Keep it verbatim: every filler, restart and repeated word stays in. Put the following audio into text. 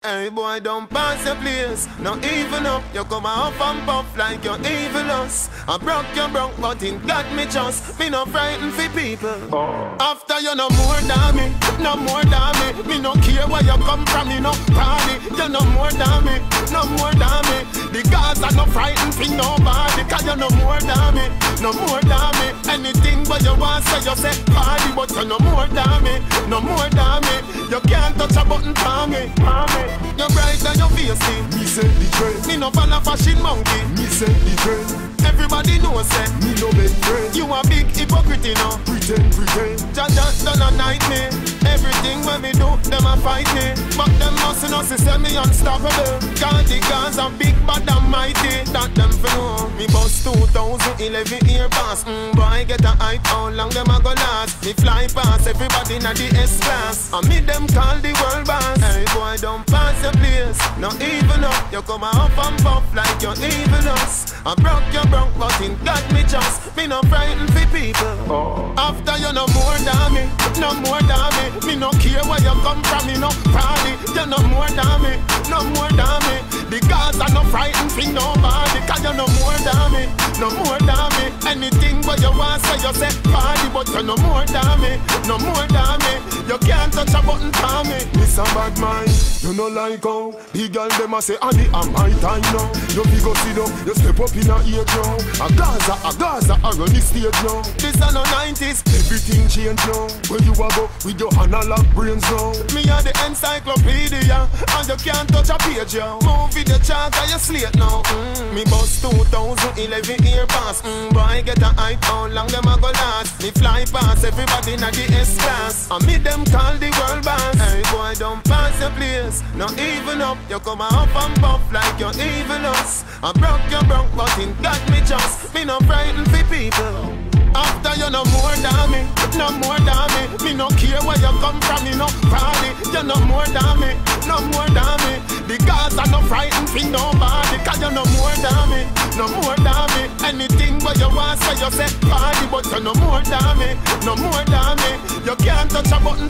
Hey boy, don't pass your place, not even up. You come up and puff like you're evilous. I broke your broke, but it got me just. Me no frightened for people. Oh. After you no more than me, no more than me. Me no care where you come from, me no party. You no more than me, no more than me. The guards are no frightened for nobody. Cause you no more than me, no more than me. Anything but you want say you say party, but you no more than me, no more than me. You can't touch a button for me, for me. You bright than your face, me say the trend. Me no fan of fashion monkey, me say the trend. Everybody knows say me no big friend. You a big hypocrite, you know. Pretend, pretend. Just just done a nightmare. Everything when me do, them a fight me. But them must know say say me unstoppable. Cause the guns are big but I'm mighty. That them for know. Me bust two thousand eleven year pass. Mm, boy get a hype, how long them a go last? Me fly past everybody in the S class. And me them call the world boss. Hey boy don't pass your place, not even up. You come up and puff like you're evilous. I broke your broke, but it got me just. Me no frightened for people. Oh. After you no more than me, no more than me. Me no care where you come from, me no party. You no more than me, no more than me. The guards are no frightened for nobody. Cause you no more than me, no more than me. Anything but you want say you say party, but you no more than me, no more than me. You can't touch a button for me. Miss a bad mind, you no like how the girl dem a say Adi am my time now. You be go sit down, you step up in a age now. A Gaza, a Gaza, a run the stage now. This a no nineties, everything change now. Where you a go with your analog brains now. Me a the encyclopedia, and you can't touch a page now. Move with the chart and you slate now. Mm. Me bust two thousand eleven year pass. Mm. Boy get a hype, how long them a go last? Me fly past everybody in the S class. And me them call the world boss. Hey boy don't pass your place, not even up. You come up and puff like you're evilous. I broke your broke, but it got me just. Me no frightened for people. After you no more than me, no more than me. Me no care where you come from, me no party. You no more than me, no more than me. The guards are no frightened for nobody. Cause you no more than me, no more than me. Anything but you want say you say party, but you no more than me, no more than me. You can't touch a button